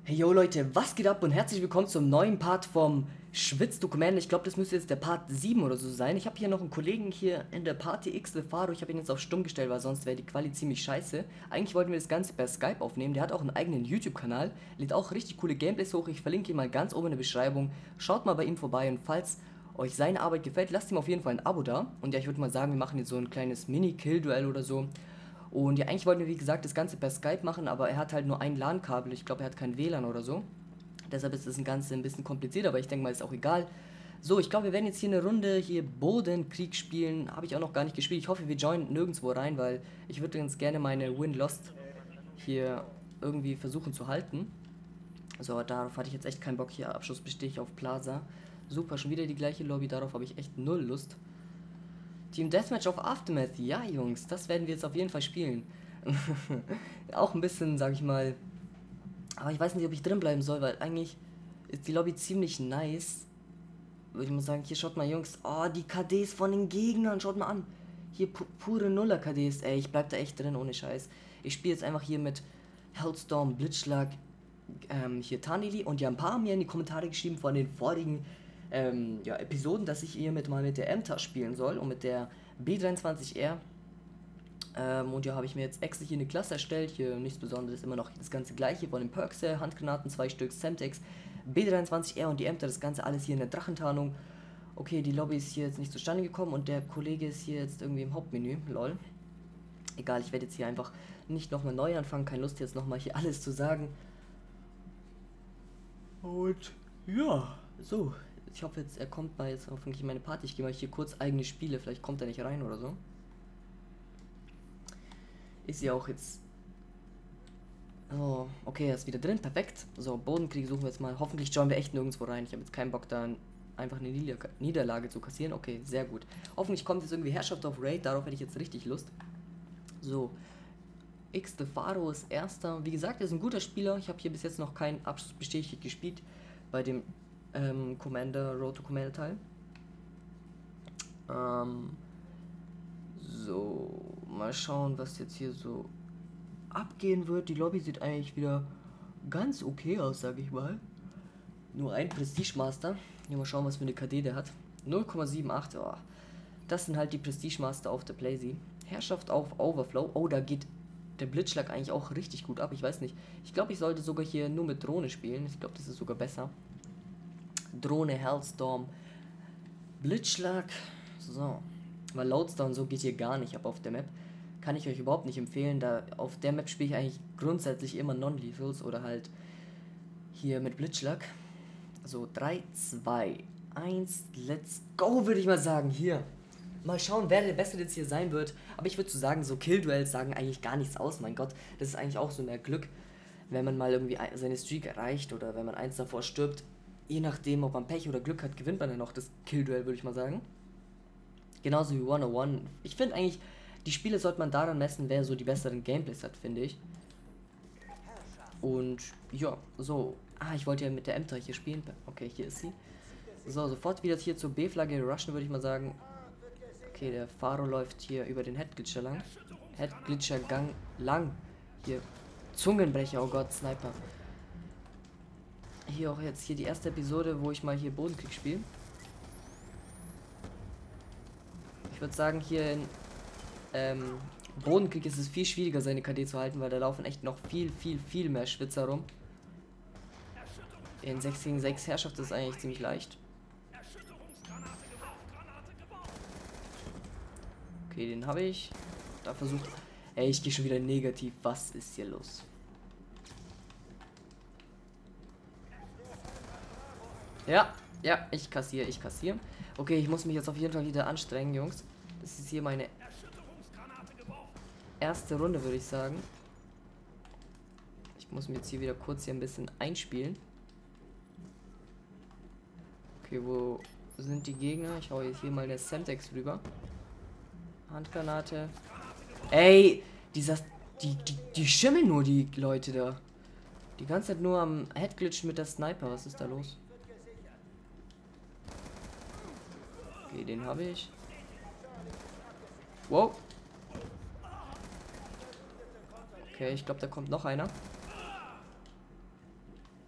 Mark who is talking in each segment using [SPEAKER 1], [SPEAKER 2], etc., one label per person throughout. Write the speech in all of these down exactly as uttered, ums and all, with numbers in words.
[SPEAKER 1] Hey yo Leute, was geht ab und herzlich willkommen zum neuen Part vom Schwitzdokument. Ich glaube, das müsste jetzt der Part sieben oder so sein. Ich habe hier noch einen Kollegen hier in der Party X The Faro. Ich habe ihn jetzt auf stumm gestellt, weil sonst wäre die Quali ziemlich scheiße. Eigentlich wollten wir das Ganze per Skype aufnehmen. Der hat auch einen eigenen YouTube-Kanal, lädt auch richtig coole Gameplays hoch. Ich verlinke ihn mal ganz oben in der Beschreibung. Schaut mal bei ihm vorbei und falls euch seine Arbeit gefällt, lasst ihm auf jeden Fall ein Abo da. Und ja, ich würde mal sagen, wir machen jetzt so ein kleines Mini-Kill-Duell oder so. Und ja, eigentlich wollten wir, wie gesagt, das Ganze per Skype machen, aber er hat halt nur ein LAN-Kabel. Ich glaube, er hat kein W L A N oder so. Deshalb ist das Ganze ein bisschen kompliziert, aber ich denke mal, ist auch egal. So, ich glaube, wir werden jetzt hier eine Runde hier Bodenkrieg spielen. Habe ich auch noch gar nicht gespielt. Ich hoffe, wir joinen nirgendwo rein, weil ich würde ganz gerne meine Win-Lost hier irgendwie versuchen zu halten. So, darauf hatte ich jetzt echt keinen Bock. Hier Abschluss bestehe ich auf Plaza. Super, schon wieder die gleiche Lobby. Darauf habe ich echt null Lust. Team Deathmatch auf Aftermath. Ja, Jungs, das werden wir jetzt auf jeden Fall spielen. Auch ein bisschen, sag ich mal. Aber ich weiß nicht, ob ich drin bleiben soll, weil eigentlich ist die Lobby ziemlich nice. Ich muss sagen, hier schaut mal, Jungs. Oh, die K Ds von den Gegnern. Schaut mal an. Hier pu pure Nuller-K Ds. Ey, ich bleib da echt drin, ohne Scheiß. Ich spiele jetzt einfach hier mit Hellstorm, Blitzschlag, ähm, hier Tanili. Und ja, ein paar haben mir in die Kommentare geschrieben von den vorigen ähm, ja, Episoden, dass ich hier mit mal mit der M T A spielen soll und mit der B dreiundzwanzig R. Ähm, und ja, habe ich mir jetzt extra hier eine Klasse erstellt. Hier nichts Besonderes, immer noch das ganze gleiche von den Perks her. Handgranaten, zwei Stück, Semtex, B dreiundzwanzig R und die M T A, das Ganze alles hier in der Drachentarnung. Okay, die Lobby ist hier jetzt nicht zustande gekommen und der Kollege ist hier jetzt irgendwie im Hauptmenü. Lol. Egal, ich werde jetzt hier einfach nicht nochmal neu anfangen. Keine Lust jetzt nochmal hier alles zu sagen. Und ja, so. Ich hoffe jetzt, er kommt mal jetzt hoffentlich in meine Party. Ich gehe mal hier kurz eigene Spiele. Vielleicht kommt er nicht rein oder so. Ist ja auch jetzt. Oh, okay, er ist wieder drin. Perfekt. So, Bodenkrieg suchen wir jetzt mal. Hoffentlich joinen wir echt nirgendwo rein. Ich habe jetzt keinen Bock, da einfach eine Nieder Niederlage zu kassieren. Okay, sehr gut. Hoffentlich kommt jetzt irgendwie Herrschaft auf Raid. Darauf hätte ich jetzt richtig Lust. So. X The Faro ist erster. Wie gesagt, er ist ein guter Spieler. Ich habe hier bis jetzt noch keinen Abschluss bestätigt gespielt. Bei dem ähm, Commander, Road to Commander Teil. Ähm, so, mal schauen, was jetzt hier so abgehen wird. Die Lobby sieht eigentlich wieder ganz okay aus, sag ich mal. Nur ein Prestige Master. Ja, mal schauen, was für eine K D der hat. null Komma achtundsiebzig. Oh. Das sind halt die Prestige Master auf der Playsee. Herrschaft auf Overflow. Oh, da geht der Blitzschlag eigentlich auch richtig gut ab. Ich weiß nicht. Ich glaube, ich sollte sogar hier nur mit Drohne spielen. Ich glaube, das ist sogar besser. Drohne, Hellstorm, Blitzschlag. So. Weil Loadstone so geht hier gar nicht ab auf der Map. Kann ich euch überhaupt nicht empfehlen. Da auf der Map spiele ich eigentlich grundsätzlich immer Non-Lethals oder halt hier mit Blitzschlag. So, drei, zwei, eins, let's go, würde ich mal sagen. Hier. Mal schauen, wer der Beste jetzt hier sein wird. Aber ich würde so sagen, so Kill-Duells sagen eigentlich gar nichts aus. Mein Gott, das ist eigentlich auch so mehr Glück, wenn man mal irgendwie seine Streak erreicht oder wenn man eins davor stirbt. Je nachdem, ob man Pech oder Glück hat, gewinnt man dann noch das Kill-Duell, würde ich mal sagen. Genauso wie hundertundeins. Ich finde eigentlich, die Spiele sollte man daran messen, wer so die besseren Gameplays hat, finde ich. Und ja, so. Ah, ich wollte ja mit der M T A hier spielen. Okay, hier ist sie. So, sofort wieder hier zur B-Flagge rushen, würde ich mal sagen. Okay, der Faro läuft hier über den Headglitcher lang. Headglitcher Gang lang. Hier. Zungenbrecher, oh Gott, Sniper. Hier auch jetzt hier die erste Episode, wo ich mal hier Bodenkrieg spiele. Ich würde sagen, hier in ähm, Bodenkrieg ist es viel schwieriger, seine K D zu halten, weil da laufen echt noch viel, viel, viel mehr Schwitzer rum. In sechs gegen sechs Herrschaft ist es eigentlich ziemlich leicht. Okay, den habe ich. Da versucht. Ey, ich gehe schon wieder negativ. Was ist hier los? Ja, ja, ich kassiere, ich kassiere. Okay, ich muss mich jetzt auf jeden Fall wieder anstrengen, Jungs. Das ist hier meine erste Runde, würde ich sagen. Ich muss mir jetzt hier wieder kurz hier ein bisschen einspielen. Okay, wo sind die Gegner? Ich hau jetzt hier mal der Semtex rüber. Handgranate. Ey, dieser, die, die, die schimmeln nur, die Leute da. Die ganze Zeit nur am Headglitch mit der Sniper. Was ist da los? Okay, den habe ich. Wow. Okay, ich glaube, da kommt noch einer.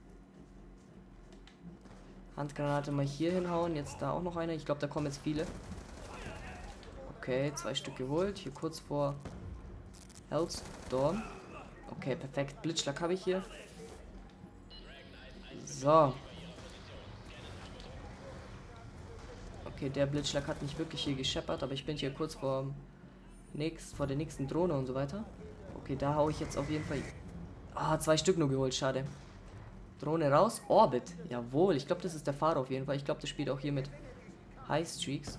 [SPEAKER 1] Handgranate mal hier hinhauen. Jetzt da auch noch eine. Ich glaube, da kommen jetzt viele. Okay, zwei Stück geholt. Hier kurz vor Hellstorm. Okay, perfekt. Blitzschlag habe ich hier. So. Okay, der Blitzschlag hat mich wirklich hier gescheppert, aber ich bin hier kurz vor, nächst, vor der nächsten Drohne und so weiter. Okay, da haue ich jetzt auf jeden Fall... Ah, zwei Stück nur geholt, schade. Drohne raus. Orbit. Jawohl, ich glaube, das ist der Fahrer auf jeden Fall. Ich glaube, das spielt auch hier mit High Streaks.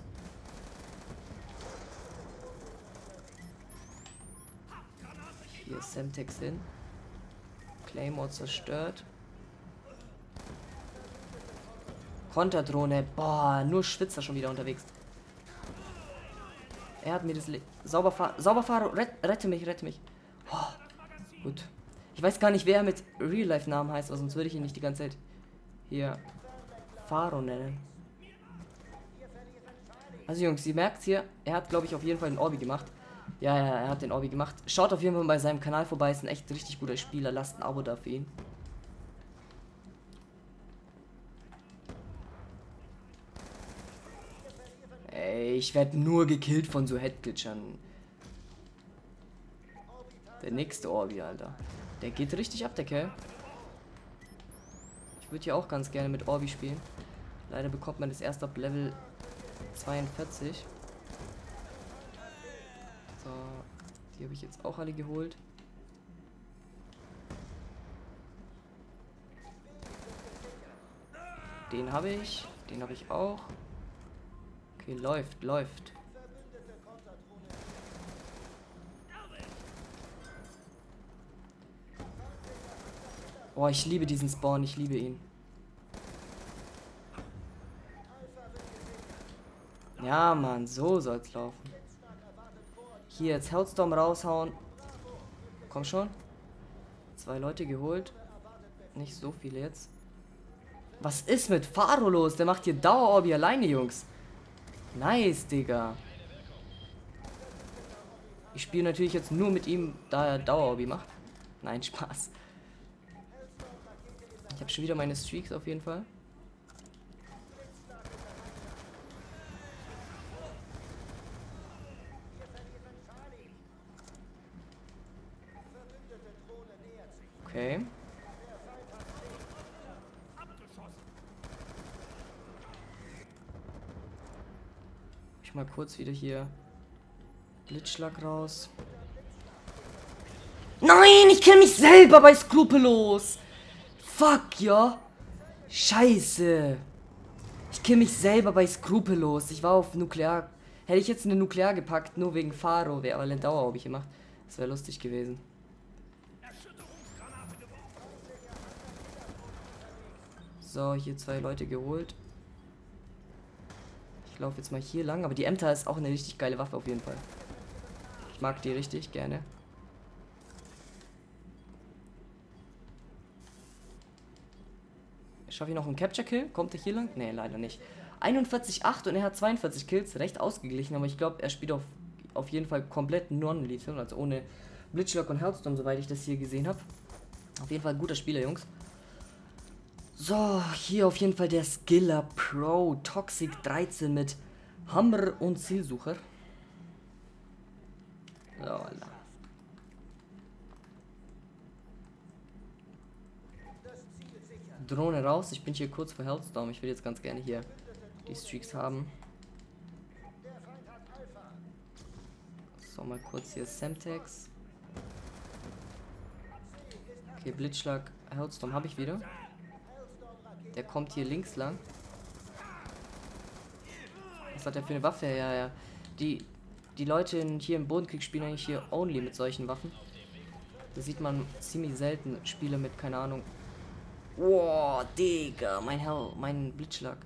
[SPEAKER 1] Hier ist Semtex hin. Claymore zerstört. Konterdrohne. Boah, nur Schwitzer schon wieder unterwegs. Er hat mir das... Le Sauberfahr Sauberfahrer, ret rette mich, rette mich. Oh, gut. Ich weiß gar nicht, wer er mit Real-Life-Namen heißt, aber sonst würde ich ihn nicht die ganze Zeit hier Faro nennen. Also Jungs, ihr merkt hier, er hat, glaube ich, auf jeden Fall den Orbi gemacht. Ja, ja, er hat den Orbi gemacht. Schaut auf jeden Fall bei seinem Kanal vorbei, ist ein echt richtig guter Spieler. Lasst ein Abo da für ihn. Ey, ich werde nur gekillt von so Headglitchern. Der nächste Orbi, Alter. Der geht richtig ab, der Kerl. Ich würde hier auch ganz gerne mit Orbi spielen. Leider bekommt man das erst ab Level zweiundvierzig. So, die habe ich jetzt auch alle geholt. Den habe ich. Den habe ich auch. Okay, läuft, läuft. Oh, ich liebe diesen Spawn, ich liebe ihn. Ja, Mann, so soll's laufen. Hier jetzt Hellstorm raushauen. Komm schon. Zwei Leute geholt. Nicht so viele jetzt. Was ist mit Faro los? Der macht hier Dauerorbi alleine, Jungs. Nice, Digga. Ich spiele natürlich jetzt nur mit ihm, da er Dauerorbi macht. Nein, Spaß. Ich habe schon wieder meine Streaks auf jeden Fall. Okay. Ich mal kurz wieder hier Blitzschlag raus. Nein, ich kenne mich selber bei Skrupellos. Fuck, ja. Scheiße. Ich kenne mich selber bei Skrupellos. Ich war auf Nuklear. Hätte ich jetzt eine Nuklear gepackt, nur wegen Faro, wäre aber eine Dauer habe ich gemacht. Das wäre lustig gewesen. So, hier zwei Leute geholt. Ich laufe jetzt mal hier lang, aber die Emter ist auch eine richtig geile Waffe auf jeden Fall. Ich mag die richtig gerne. Schaffe ich noch einen Capture-Kill? Kommt er hier lang? Ne, leider nicht. einundvierzig Komma acht und er hat zweiundvierzig Kills. Recht ausgeglichen, aber ich glaube, er spielt auf, auf jeden Fall komplett non-lethal, also ohne Blitzschlag und Hellstorm, soweit ich das hier gesehen habe. Auf jeden Fall ein guter Spieler, Jungs. So, hier auf jeden Fall der Skiller Pro Toxic dreizehn mit Hammer und Zielsucher. Lala. Drohne raus, ich bin hier kurz vor Hellstorm. Ich will jetzt ganz gerne hier die Streaks haben. So, mal kurz hier Semtex. Okay, Blitzschlag, Hellstorm habe ich wieder. Der kommt hier links lang. Was hat der für eine Waffe? Ja, ja. Die, die Leute in, hier im Bodenkrieg spielen eigentlich hier only mit solchen Waffen. Da sieht man ziemlich selten Spiele mit, keine Ahnung. Wow, Digga, mein Hell, mein Blitzschlag.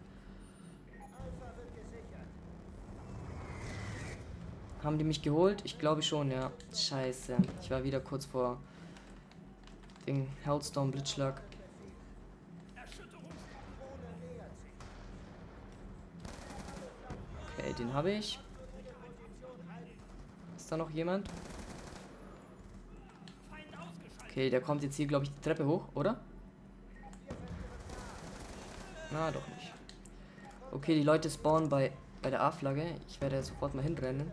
[SPEAKER 1] Haben die mich geholt? Ich glaube schon, ja. Scheiße. Ich war wieder kurz vor Ding, Hellstorm, Blitzschlag. Okay, den habe ich. Ist da noch jemand? Okay, der kommt jetzt hier, glaube ich, die Treppe hoch, oder? Na, doch nicht. Okay, die Leute spawnen bei, bei der A-Flagge. Ich werde sofort mal hinrennen.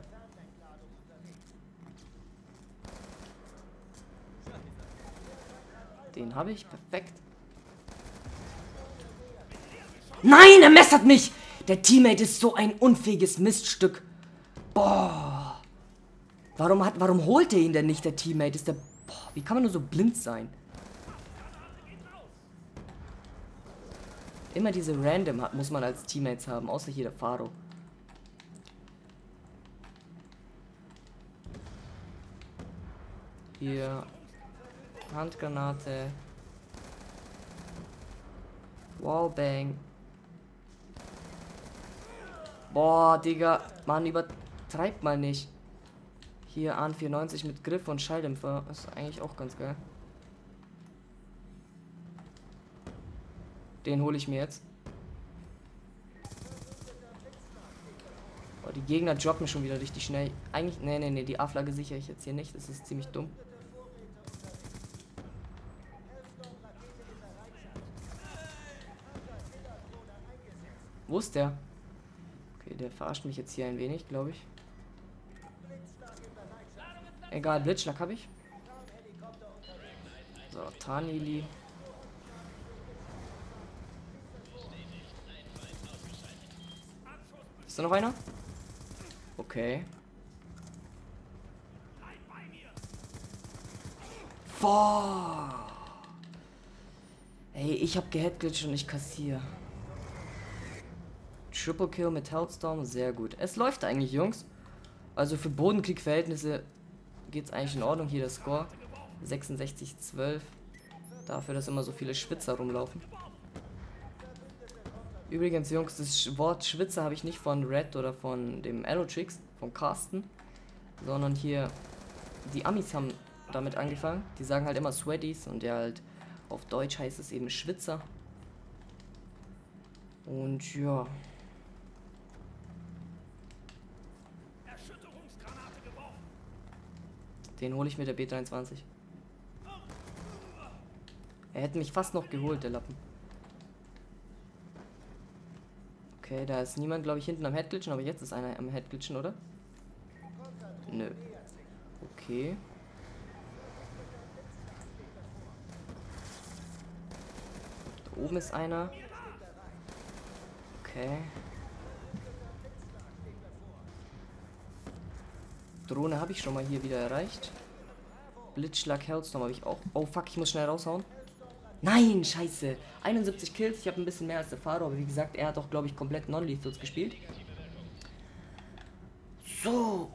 [SPEAKER 1] Den habe ich. Perfekt. Nein, er messert mich! Der Teammate ist so ein unfähiges Miststück. Boah. Warum hat, warum holt er ihn denn nicht, der Teammate? Ist der, boah, wie kann man nur so blind sein? Immer diese Random hat, muss man als Teammates haben, außer hier der Faro. Hier. Handgranate. Wallbang. Boah, Digga. Mann, übertreibt mal nicht. Hier A N vierundneunzig mit Griff und Schalldämpfer. Ist eigentlich auch ganz geil. Den hole ich mir jetzt. Oh, die Gegner droppen schon wieder richtig schnell. Eigentlich, nee, nee, nee, die A-Flagge sichere ich jetzt hier nicht. Das ist ziemlich dumm. Wo ist der? Okay, der verarscht mich jetzt hier ein wenig, glaube ich. Egal, Blitzschlag habe ich. So, Tanili. Ist da noch einer? Okay. Boah. Ey, ich hab geheadglitcht und ich kassiere. Triple Kill mit Hellstorm, sehr gut. Es läuft eigentlich, Jungs. Also für Bodenkrieg-Verhältnisse geht's eigentlich in Ordnung. Hier der Score. sechsundsechzig zwölf. Dafür, dass immer so viele Schwitzer rumlaufen. Übrigens, Jungs, das Wort Schwitzer habe ich nicht von Red oder von dem Aerotrix, von Carsten, sondern hier die Amis haben damit angefangen. Die sagen halt immer Sweaties und ja, halt auf Deutsch heißt es eben Schwitzer. Und ja. Den hole ich mit der B dreiundzwanzig. Er hätte mich fast noch geholt, der Lappen. Okay, da ist niemand, glaube ich, hinten am Headglitchen, aber jetzt ist einer am Headglitchen, oder? Nö. Okay. Da oben ist einer. Okay. Drohne habe ich schon mal hier wieder erreicht. Blitzschlag, Hellstorm habe ich auch. Oh fuck, ich muss schnell raushauen. Nein, scheiße. einundsiebzig Kills, ich habe ein bisschen mehr als der Faro, aber wie gesagt, er hat auch, glaube ich, komplett Non-Lethals gespielt. So.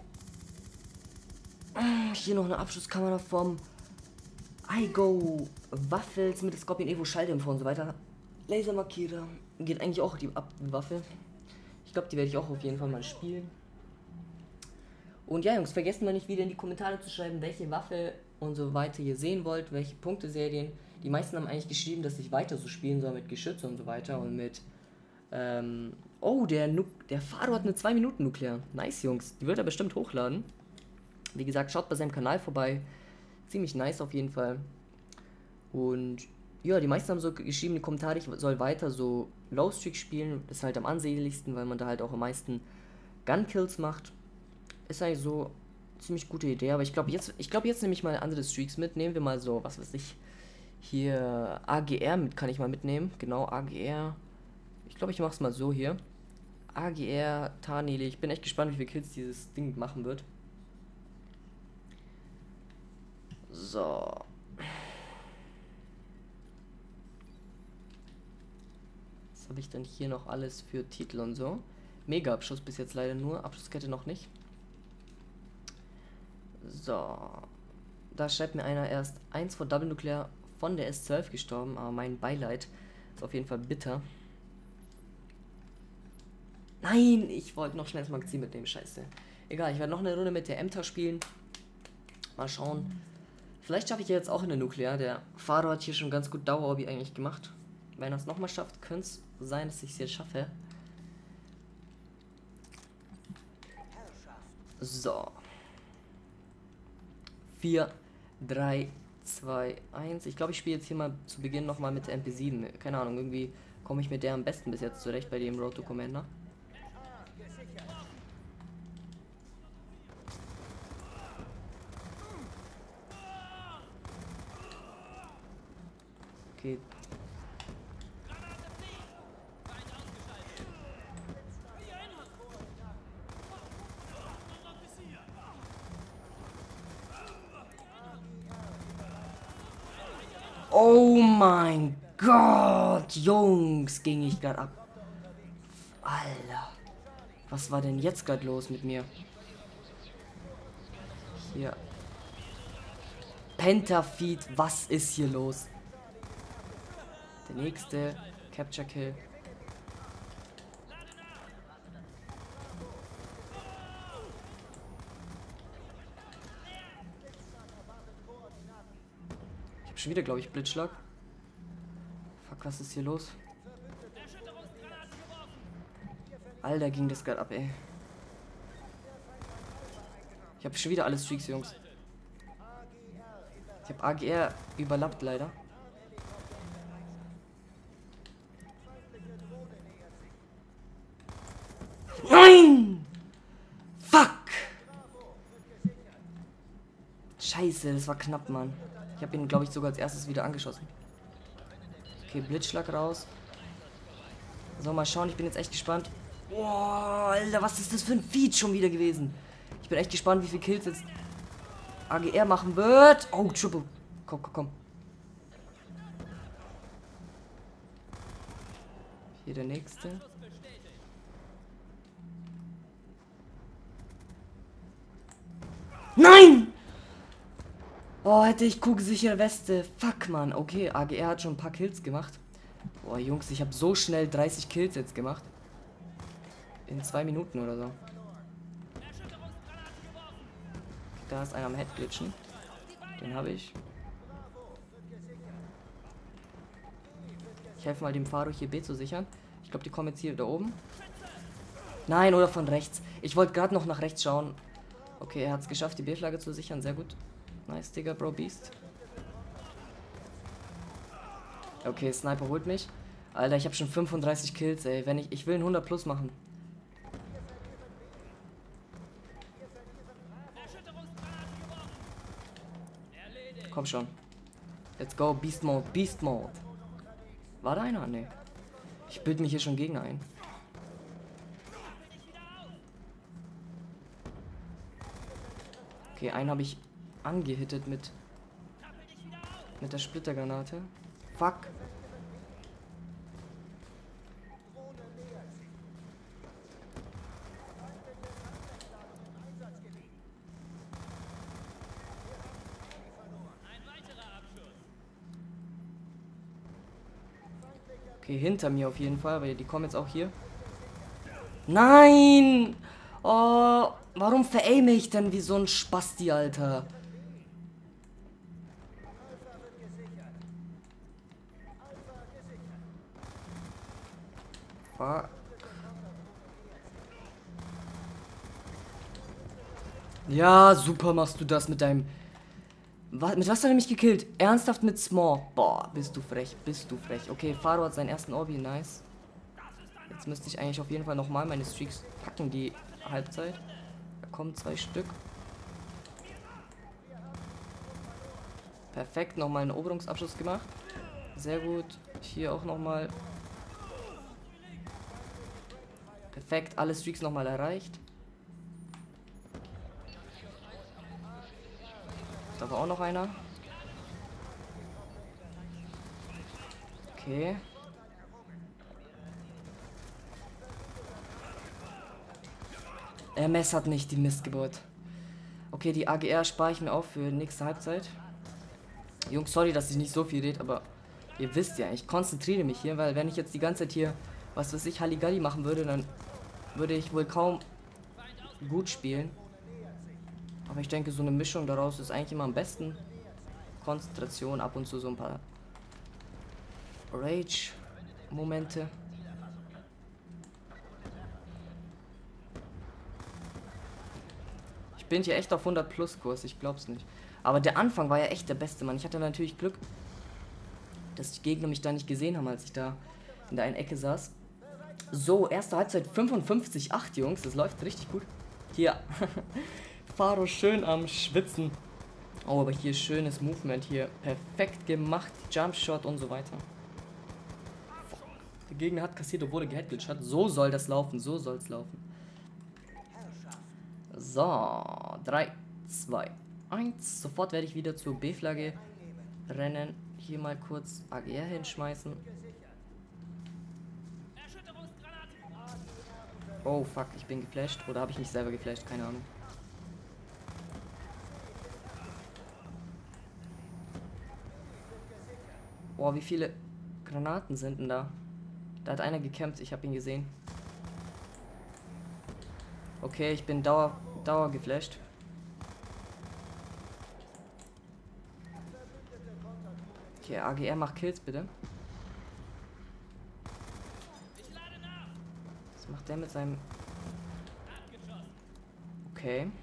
[SPEAKER 1] Hier noch eine Abschusskamera vom iGo Waffels mit Scorpion Evo Schalldämpfer und so weiter. Lasermarkierer. Geht eigentlich auch die Ab Waffe. Ich glaube, die werde ich auch auf jeden Fall mal spielen. Und ja, Jungs, vergesst mal nicht wieder in die Kommentare zu schreiben, welche Waffe und so weiter ihr sehen wollt, welche Punkteserien. Die meisten haben eigentlich geschrieben, dass ich weiter so spielen soll mit Geschütze und so weiter und mit, ähm, oh, der, nu der Faro hat eine zwei Minuten Nuklear. Nice, Jungs. Die wird er bestimmt hochladen. Wie gesagt, schaut bei seinem Kanal vorbei. Ziemlich nice auf jeden Fall. Und ja, die meisten haben so geschrieben in die Kommentare, ich soll weiter so Lowstreak spielen. Das ist halt am ansehnlichsten, weil man da halt auch am meisten Gunkills macht. Ist eigentlich so eine ziemlich gute Idee, aber ich glaube jetzt, ich glaube jetzt nehme ich mal andere Streaks mit. Nehmen wir mal so, was weiß ich, hier A G R mit kann ich mal mitnehmen. Genau, A G R. Ich glaube, ich mache es mal so hier. A G R, Tanili. Ich bin echt gespannt, wie viele Kills dieses Ding machen wird. So. Was habe ich denn hier noch alles für Titel und so? Mega-Abschuss bis jetzt leider nur. Abschusskette noch nicht. So. Da schreibt mir einer erst eins vor Double Nuclear von der S zwölf gestorben, aber mein Beileid ist auf jeden Fall bitter. Nein, ich wollte noch schnell das Magazin mitnehmen, scheiße. Egal, ich werde noch eine Runde mit der Emter spielen. Mal schauen. Vielleicht schaffe ich jetzt auch in der Nuklear. Der Fahrer hat hier schon ganz gut Dauerhobby eigentlich gemacht. Wenn er es nochmal schafft, könnte es sein, dass ich es jetzt schaffe. So. vier, drei, zwei, eins. Ich glaube, ich spiele jetzt hier mal zu Beginn nochmal mit der M P sieben. Keine Ahnung, irgendwie komme ich mit der am besten bis jetzt zurecht bei dem Road to Commander. Okay. Oh mein Gott, Jungs, ging ich gerade ab. Alter, was war denn jetzt gerade los mit mir? Hier. Pentafeed, was ist hier los? Der nächste Capture Kill. Ich habe schon wieder, glaube ich, Blitzschlag. Fuck, was ist hier los? Alter, ging das gerade ab, ey. Ich habe schon wieder alle Streaks, Jungs. Ich habe A G R überlappt, leider. Nein! Fuck! Scheiße, das war knapp, Mann. Ich habe ihn, glaube ich, sogar als erstes wieder angeschossen. Okay, Blitzschlag raus. So, mal schauen, ich bin jetzt echt gespannt. Boah, Alter, was ist das für ein Feed schon wieder gewesen? Ich bin echt gespannt, wie viele Kills jetzt A G R machen wird. Oh, Triple. Komm, komm, komm. Hier der nächste. Nein! Oh, hätte ich kugelsichere Weste. Fuck, Mann. Okay, A G R hat schon ein paar Kills gemacht. Boah, Jungs, ich habe so schnell dreißig Kills jetzt gemacht. In zwei Minuten oder so. Da ist einer am Headglitchen. Den habe ich. Ich helfe mal dem Faro hier B zu sichern. Ich glaube, die kommen jetzt hier da oben. Nein, oder von rechts. Ich wollte gerade noch nach rechts schauen. Okay, er hat es geschafft, die B-Flagge zu sichern. Sehr gut. Nice, Digga, Bro, Beast. Okay, Sniper holt mich. Alter, ich habe schon fünfunddreißig Kills, ey. Wenn ich, ich will einen hundert plus machen. Komm schon. Let's go, Beast Mode, Beast Mode. War da einer? Nee. Ich bilde mich hier schon Gegner ein. Okay, einen habe ich angehittet mit mit der Splittergranate. Fuck. Okay, hinter mir auf jeden Fall, weil die kommen jetzt auch hier. Nein! Oh, warum veraime ich denn wie so ein Spasti, Alter? Fuck. Ja, super machst du das mit deinem... Was, mit was hat er mich gekillt? Ernsthaft mit Small? Boah, bist du frech, bist du frech. Okay, Faro hat seinen ersten Orbi, nice. Jetzt müsste ich eigentlich auf jeden Fall nochmal meine Streaks packen, die Halbzeit. Da kommen zwei Stück. Perfekt, nochmal einen Eroberungsabschluss gemacht. Sehr gut. Hier auch nochmal. Perfekt, alle Streaks nochmal erreicht. Da war auch noch einer. Okay. M S hat nicht die Mistgeburt. Okay, die A G R spare ich mir auf für nächste Halbzeit. Jungs, sorry, dass ich nicht so viel rede, aber ihr wisst ja, ich konzentriere mich hier, weil wenn ich jetzt die ganze Zeit hier, was weiß ich, Halligalli machen würde, dann würde ich wohl kaum gut spielen. Aber ich denke, so eine Mischung daraus ist eigentlich immer am besten. Konzentration, ab und zu so ein paar Rage-Momente. Ich bin hier echt auf hundert plus Kurs, ich glaub's nicht. Aber der Anfang war ja echt der beste, Mann. Ich hatte natürlich Glück, dass die Gegner mich da nicht gesehen haben, als ich da in der einen Ecke saß. So, erste Halbzeit fünfundfünfzig acht, Jungs. Das läuft richtig gut. Hier, Faro schön am Schwitzen. Oh, aber hier schönes Movement hier. Perfekt gemacht. Jumpshot und so weiter. Der Gegner hat kassiert, obwohl er geheadglitcht hat. So soll das laufen. So soll es laufen. So, drei, zwei, eins. Sofort werde ich wieder zur B-Flagge rennen. Hier mal kurz A G R hinschmeißen. Oh fuck, ich bin geflasht. Oder habe ich mich selber geflasht? Keine Ahnung. Boah, wie viele Granaten sind denn da? Da hat einer gekämpft, ich habe ihn gesehen. Okay, ich bin dauer, dauer geflasht. Okay, A G R macht Kills bitte. Was macht der mit seinem... Okay.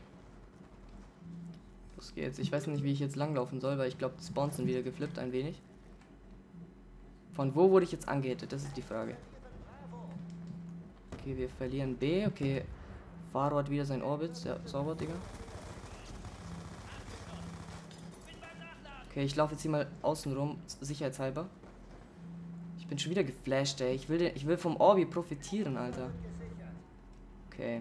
[SPEAKER 1] Los geht's. Ich weiß nicht, wie ich jetzt langlaufen soll, weil ich glaube, die Spawns sind wieder geflippt ein wenig. Von wo wurde ich jetzt angehittet? Das ist die Frage. Okay, wir verlieren B. Okay, Faro hat wieder sein Orbit. Sehr sauber, Digga. Okay, ich laufe jetzt hier mal außen rum, sicherheitshalber. Ich bin schon wieder geflasht, ey. Ich will, den, ich will vom Orbi profitieren, Alter. Okay.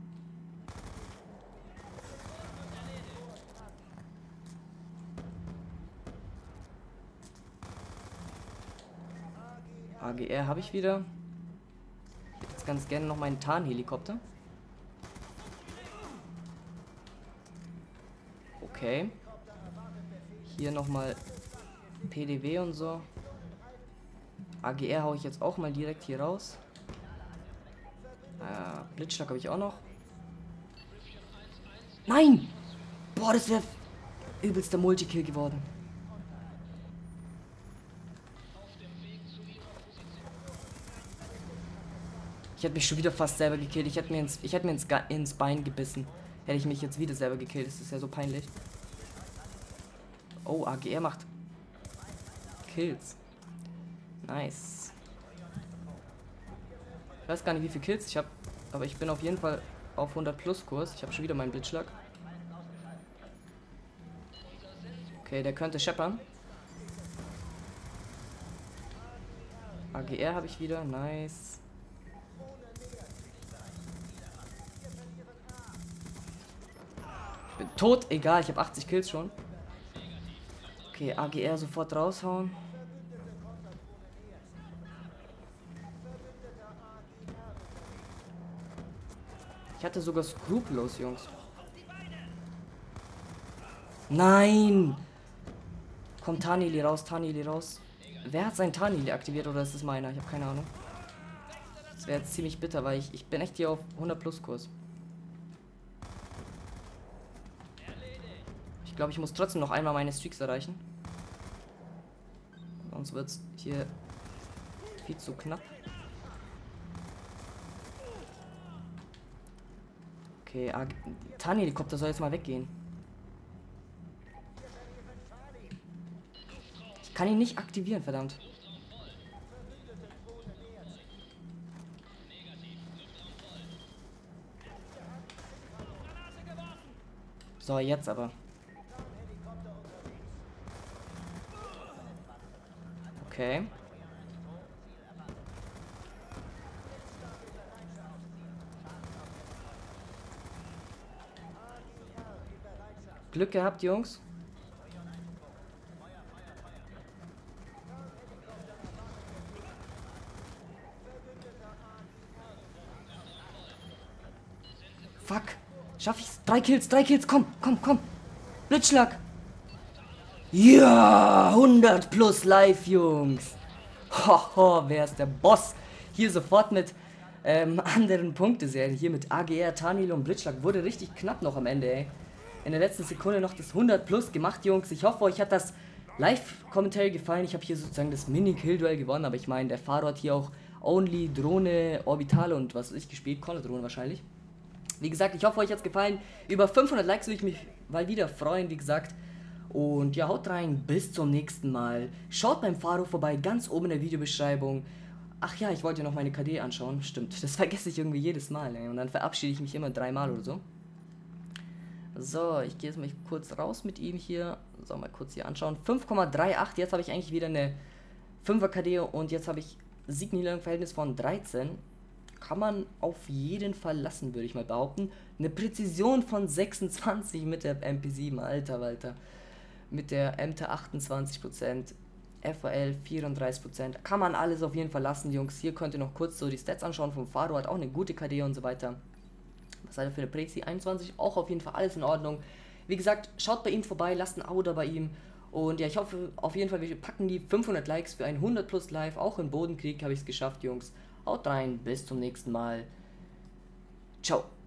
[SPEAKER 1] A G R habe ich wieder. Ich hätte jetzt ganz gerne noch meinen Tarnhelikopter. Okay. Hier nochmal P D W und so. A G R haue ich jetzt auch mal direkt hier raus. Äh, Blitzschlag habe ich auch noch. Nein! Boah, das wäre übelster Multikill geworden. Ich hätte mich schon wieder fast selber gekillt. Ich hätte mir ins, ich hätte mir ins, ins Bein gebissen. Hätte ich mich jetzt wieder selber gekillt. Das ist ja so peinlich. Oh, A G R macht Kills. Nice. Ich weiß gar nicht, wie viele Kills ich habe, aber ich bin auf jeden Fall auf hundert plus Kurs. Ich habe schon wieder meinen Blitzschlag. Okay, der könnte scheppern. A G R habe ich wieder. Nice. Ich bin tot. Egal, ich habe achtzig Kills schon. Okay, A G R sofort raushauen. Ich hatte sogar Skrupellos, Jungs. Nein! Komm, Tarnili raus, Tarnili raus. Wer hat sein Tarnili aktiviert oder ist es meiner? Ich habe keine Ahnung. Das wäre jetzt ziemlich bitter, weil ich, ich bin echt hier auf hundert plus Kurs. Ich glaube, ich muss trotzdem noch einmal meine Streaks erreichen. Sonst wird es hier viel zu knapp. Okay, Tarnhelikopter soll jetzt mal weggehen. Ich kann ihn nicht aktivieren, verdammt. So, jetzt aber. Okay. Glück gehabt, Jungs. Fuck. Schaff ich's? Drei Kills, drei Kills. Komm, komm, komm. Blitzschlag. Ja, hundert plus live, Jungs. Hoho, wer ist der Boss? Hier sofort mit ähm, anderen Punkteserien. Hier mit A G R, Tarnil und Blitzschlag. Wurde richtig knapp noch am Ende, ey. In der letzten Sekunde noch das hundert plus gemacht, Jungs. Ich hoffe, euch hat das Live-Kommentar gefallen. Ich habe hier sozusagen das Mini-Kill-Duell gewonnen. Aber ich meine, der Faro hat hier auch Only, Drohne, Orbitale und was weiß ich gespielt. Konter-Drohne wahrscheinlich. Wie gesagt, ich hoffe, euch hat es gefallen. Über fünfhundert Likes würde ich mich mal wieder freuen, wie gesagt. Und ja, haut rein, bis zum nächsten Mal. Schaut beim Faro vorbei, ganz oben in der Videobeschreibung. Ach ja, ich wollte noch meine K D anschauen. Stimmt, das vergesse ich irgendwie jedes Mal, ey. Und dann verabschiede ich mich immer dreimal oder so. So, ich gehe jetzt mal kurz raus mit ihm hier. So, mal kurz hier anschauen. fünf Komma achtunddreißig, jetzt habe ich eigentlich wieder eine fünfer K D und jetzt habe ich Sieg-Niederlagen-Verhältnis von dreizehn. Kann man auf jeden Fall lassen, würde ich mal behaupten. Eine Präzision von sechsundzwanzig mit der M P sieben, alter Walter. Mit der M T achtundzwanzig Prozent, F A L vierunddreißig Prozent. Kann man alles auf jeden Fall lassen, Jungs. Hier könnt ihr noch kurz so die Stats anschauen vom Faro. Hat auch eine gute K D und so weiter. Was hat er für eine Prezi? einundzwanzig, auch auf jeden Fall alles in Ordnung. Wie gesagt, schaut bei ihm vorbei, lasst ein Abo da bei ihm. Und ja, ich hoffe auf jeden Fall, wir packen die fünfhundert Likes für ein hundert plus Live. Auch im Bodenkrieg habe ich es geschafft, Jungs. Haut rein, bis zum nächsten Mal. Ciao.